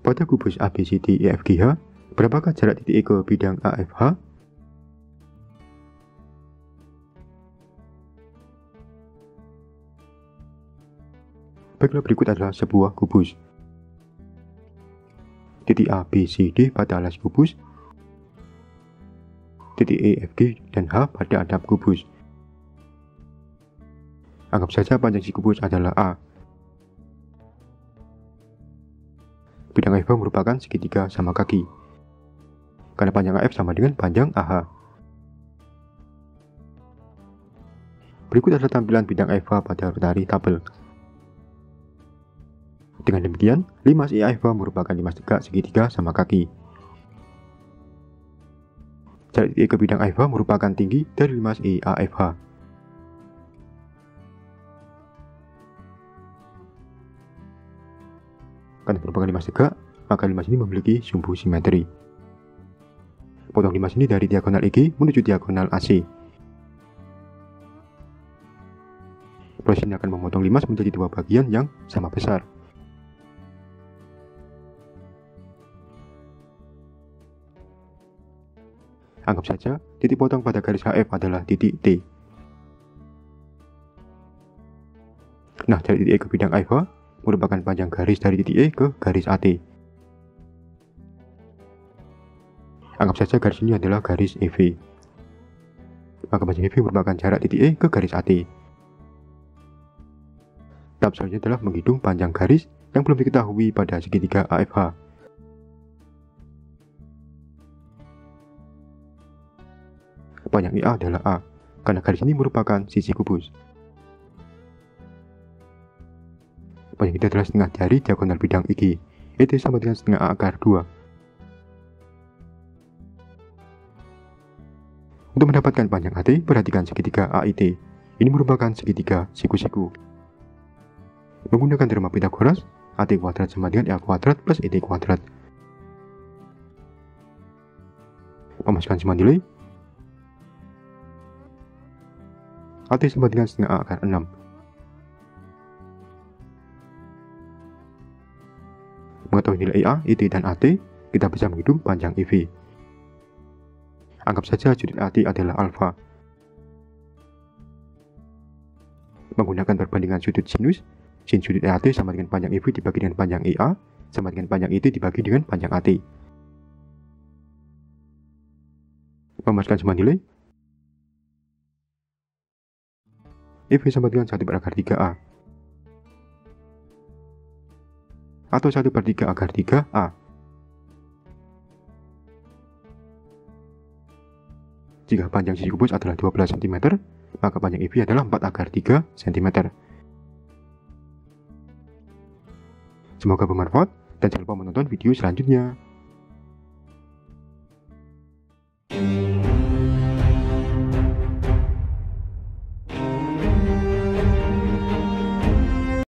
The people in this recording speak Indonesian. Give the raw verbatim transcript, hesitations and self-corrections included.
Pada kubus A B C D E F G H, berapakah jarak titik E ke bidang A F H? Baiklah, berikut adalah sebuah kubus. Titik A, B, C, D pada alas kubus, titik E, F, G, dan H pada atap kubus. Anggap saja panjang si kubus adalah A. Bidang A F H merupakan segitiga sama kaki, karena panjang A F sama dengan panjang A H. Berikut adalah tampilan bidang A F H pada rotary tabel. Dengan demikian, limas E A F H merupakan limas tegak segitiga sama kaki. Jarak titik E ke bidang A F H merupakan tinggi dari limas E A F H. Karena merupakan limas tegak, maka limas ini memiliki sumbu simetri. Potong limas ini dari diagonal E G menuju diagonal A C. Proses ini akan memotong limas menjadi dua bagian yang sama besar. Anggap saja titik potong pada garis H F adalah titik T. Nah, dari titik E ke bidang A F H merupakan panjang garis dari titik E ke garis A T. Anggap saja garis ini adalah garis E V. Maka panjang E V merupakan jarak titik E ke garis A T. Tahap selanjutnya adalah menghitung panjang garis yang belum diketahui pada segitiga A F H. Panjang I A adalah A, karena garis ini merupakan sisi kubus. Panjang itu adalah setengah dari diagonal bidang I G, itu sama dengan setengah A akar dua. Untuk mendapatkan panjang A T, perhatikan segitiga A I T. Ini merupakan segitiga siku-siku. Menggunakan teorema Pythagoras, A T kuadrat sama dengan A kuadrat plus E T kuadrat. Memasukkan semua nilai. A T sama dengan setengah A akar enam. Mengetahui nilai I A, I T, dan A T, kita bisa menghitung panjang I V. Anggap saja sudut A T adalah alfa. Menggunakan perbandingan sudut sinus, sin sudut A T sama dengan panjang I V dibagi dengan panjang I A, sama dengan panjang I T dibagi dengan panjang A T. Memasukkan semua nilai. I V sama dengan satu per akar tiga A. Atau satu per tiga akar tiga A. Jika panjang sisi kubus adalah dua belas sentimeter, maka panjang I V adalah empat akar tiga sentimeter. Semoga bermanfaat, dan jangan lupa menonton video selanjutnya.